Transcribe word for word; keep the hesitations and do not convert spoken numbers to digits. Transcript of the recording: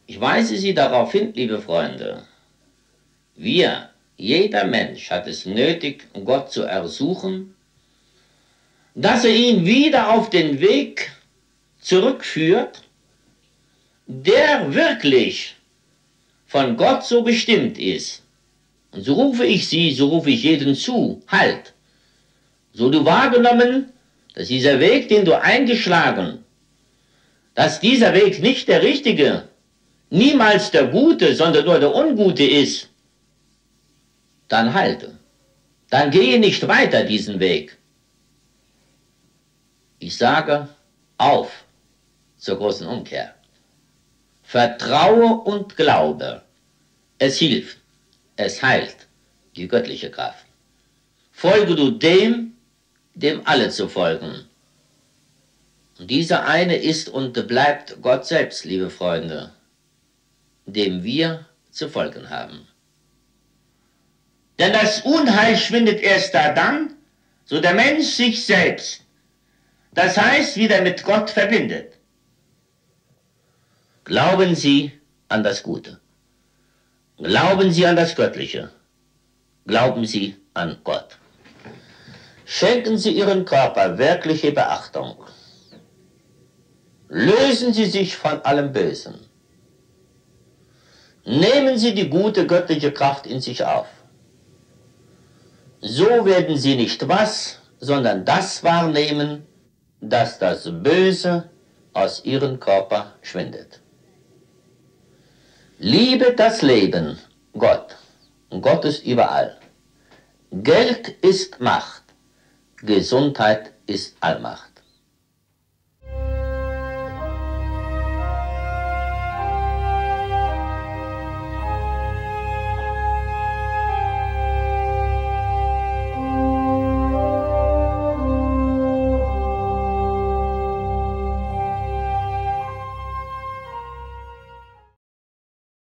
Ich weise Sie darauf hin, liebe Freunde, wir, jeder Mensch hat es nötig, Gott zu ersuchen, dass er ihn wieder auf den Weg zurückführt, der wirklich von Gott so bestimmt ist. Und so rufe ich Sie, so rufe ich jeden zu, halt! So du wahrgenommen, dass dieser Weg, den du eingeschlagen, dass dieser Weg nicht der richtige, niemals der gute, sondern nur der ungute ist, dann halte. Dann gehe nicht weiter diesen Weg. Ich sage, auf zur großen Umkehr. Vertraue und glaube. Es hilft, es heilt, die göttliche Kraft. Folge du dem, dem alle zu folgen. Und dieser eine ist und bleibt Gott selbst, liebe Freunde, dem wir zu folgen haben. Denn das Unheil schwindet erst da dann, so der Mensch sich selbst, das heißt, wieder mit Gott verbindet. Glauben Sie an das Gute. Glauben Sie an das Göttliche. Glauben Sie an Gott. Schenken Sie Ihren Körper wirkliche Beachtung. Lösen Sie sich von allem Bösen. Nehmen Sie die gute göttliche Kraft in sich auf. So werden Sie nicht was, sondern das wahrnehmen, dass das Böse aus Ihrem Körper schwindet. Liebe das Leben, Gott. Gott ist überall. Geld ist Macht. Gesundheit ist Allmacht.